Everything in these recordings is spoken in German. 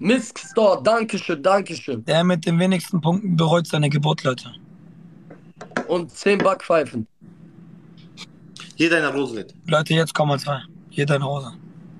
Misk Store, Dankeschön, Dankeschön. Der mit den wenigsten Punkten bereut seine Geburt, Leute. Und 10 Backpfeifen. Jeder eine Rose wird. Leute, jetzt kommen wir zwei. Jeder eine Rose.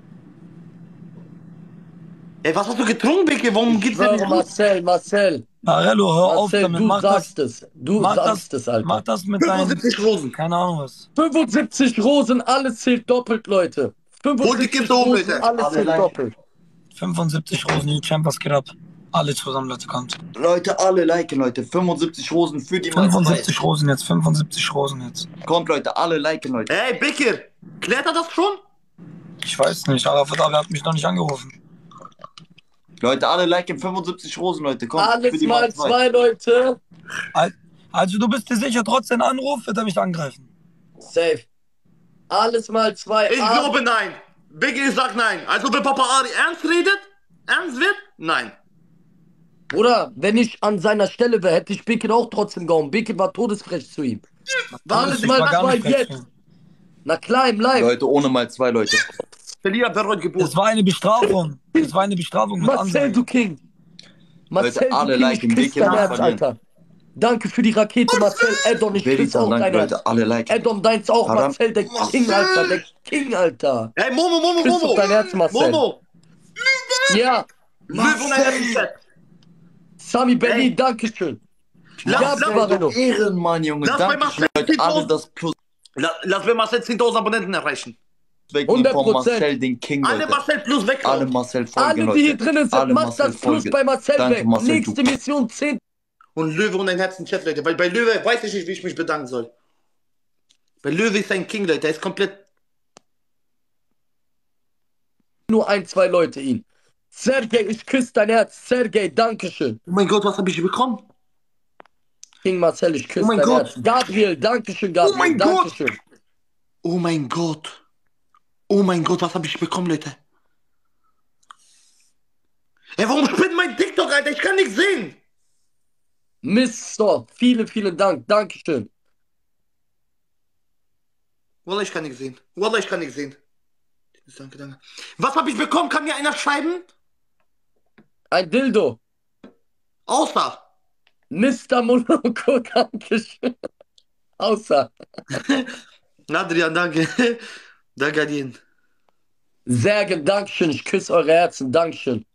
Ey, was hast du getrunken, Bicke? Warum Ich gibt's denn schwöre, nicht? Marcel. Barello, hör auf Marcel, damit. du Mach das. sagst es. Du Mach sagst das, es, Alter. mach das mit deinen. 75 Rosen. Keine Ahnung was. 75 Rosen, alles zählt doppelt, Leute. Hol die 75 Kiste um, Rosen, Leute. alles Alle zählt like. doppelt. 75 Rosen, die Champions geht ab. Alle zusammen, Leute, kommt. Leute, alle liken, Leute. 75 Rosen für die mal 75 Rosen jetzt, 75 Rosen jetzt. Kommt, Leute, alle liken, Leute. Ey, Bicke, klärt er das schon? Ich weiß nicht, Arafat hat mich noch nicht angerufen. Leute, alle liken 75 Rosen, Leute. Kommt, für Alles die mal 2, Leute. Also du bist dir sicher, trotz den Anruf wird er mich angreifen. Safe. Alles mal 2. Ich glaube nein. Biggie sagt nein. Also wenn Papa Ari ernst redet, ernst wird, nein. Bruder, wenn ich an seiner Stelle wäre, hätte ich Bickett auch trotzdem gehauen. Bickett war todesfrech zu ihm. Alles Ich mal war gar 2 nicht frech. jetzt. Na klar, im Live. Leute, ohne mal 2, Leute. Verlierer bereut Geburt. Das war eine Bestrafung. Das war eine Bestrafung mit Marcel, Ansage. du King. Marcel, Leute, alle du King, liken, ich küsse Bickett dein macht Herz, verlieren. Alter. Danke für die Rakete, Marcel. Addon, ich küsse Veritas, auch danke, dein Herz. Leute, alle liken. Addon, deins auch, Haram. Marcel, der King, Alter. Der King, Alter. Ey, Momo. Küss doch dein Herz, Marcel. Momo. Ja. Löw und ein Sami Berlin, Ey. Dankeschön. Lass, Ja, lass, Barello. Ehrenmann, Junge. Lass bei Danke, Marcel Leute. die Alle Rosen. das Plus lass wir Marcel 10.000 Abonnenten erreichen. wegnehmen von 100%. Marcel, den King, Alle Leute. Marcel plus Alle wegkaufen. Marcel folgen, Alle, Leute. die hier drinnen sind, Alle macht Marcel das Plus folgen. bei Marcel Danke, weg. Marcel, Nächste du. Mission 10. Und Löwe und ein Herz im Chat, Leute. Weil bei Löwe weiß ich nicht, wie ich mich bedanken soll. Bei Löwe ist ein King, Leute. Der ist komplett... Nur 1, 2 Leute ihn. Sergej, ich küsse dein Herz. Sergej, Dankeschön. Oh mein Gott, was habe ich bekommen? King Marcel, ich küsse Oh mein dein Gott. Herz. Gabriel, Dankeschön, Gabriel. Oh mein Dankeschön. Oh mein Gott. Oh mein Gott, was habe ich bekommen, Leute? Ey, warum spinnt mein TikTok, Alter? Ich kann nichts sehen. Mister, vielen Dank. Dankeschön. Wallah, ich kann nichts sehen. Wallah, ich kann nichts sehen. Danke. Was habe ich bekommen? Kann mir einer schreiben? Ein Dildo. Außer. Mr. Moloko, Dankeschön. Außer. Adrian, danke. Danke an ihn. Sergen, Dankeschön. Ich küsse eure Herzen. Dankeschön.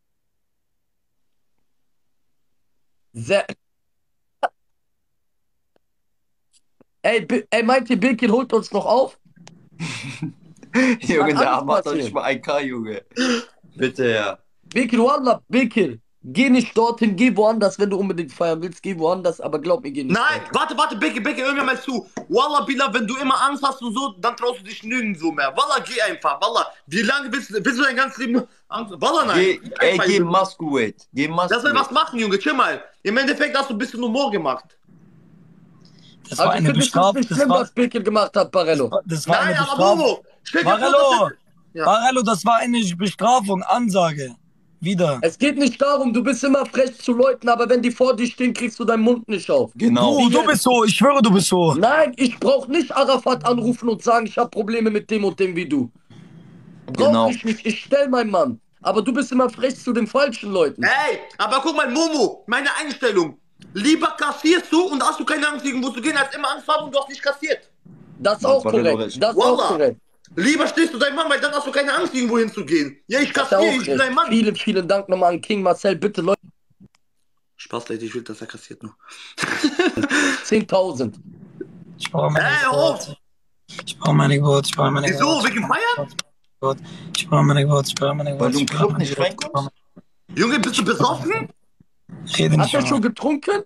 Ey, meint ihr, Birkin holt uns noch auf? Junge, der alles Arm hat doch passieren. nicht mal 1K, Junge. Bitte, ja. Birkin, Wallah, Birkin. Geh nicht dorthin, geh woanders, wenn du unbedingt feiern willst. Geh woanders, aber glaub mir, geh nicht. Nein, warte, Beke, hör mir mal zu. Wallah, Billah, wenn du immer Angst hast und so, dann traust du dich nirgendwo mehr. Wallah, geh einfach, Wallah. Wie lange willst du dein ganzes Leben Angst? Wallah, nein. Geh Masquerade. Geh Lass mal Masquerade. was machen, Junge, chill mal. Im Endeffekt hast du ein bisschen Humor gemacht. Das war Also, eine ich finde es Bestrafung. nicht schlimm, was Birkin gemacht hat, Barello. Das war eine Nein, aber Bestrafung. Momo, stell dir vor, Barello, Ja. Barello, das war eine Bestrafung, Ansage. Wieder. Es geht nicht darum, du bist immer frech zu Leuten, aber wenn die vor dir stehen, kriegst du deinen Mund nicht auf. Genau. Du bist so, ich schwöre, du bist so. Nein, ich brauch nicht Arafat anrufen und sagen, ich habe Probleme mit dem und dem wie du. Brauch Genau. ich nicht, ich stell meinen Mann. Aber du bist immer frech zu den falschen Leuten. Ey, aber guck mal, Momo, meine Einstellung. Lieber kassierst du und hast du keine Angst, irgendwo zu gehen, als immer Angst haben und du hast nicht kassiert. Das ist auch Barello korrekt. recht. Das ist Wallah. auch korrekt. Lieber stehst du dein Mann, weil dann hast du keine Angst, irgendwo hinzugehen. Ja, ich Das ist auch kassiere, ich bin dein Mann. Vielen Dank nochmal an King Marcel. Bitte, Leute, Spaß, Leute, ich will, dass er kassiert nur. 10.000. Ich brauche meine Ey, Geburt. Ich brauche meine Geburt. Ich brauche meine Wieso, Geburt. wegen Feiern? Ich brauche meine Geburt. Ich brauche meine Geburt. Weil du im Ich brauche Club meine nicht Geburt. reinkommst? Junge, bist du besoffen? Ich rede Hat nicht er mehr. schon getrunken?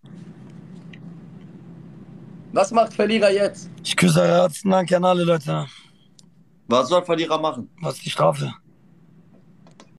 Was macht Verlierer jetzt? Ich küsse eure Herzen. Danke an alle Leute. Was soll Verlierer machen? Was ist die Strafe?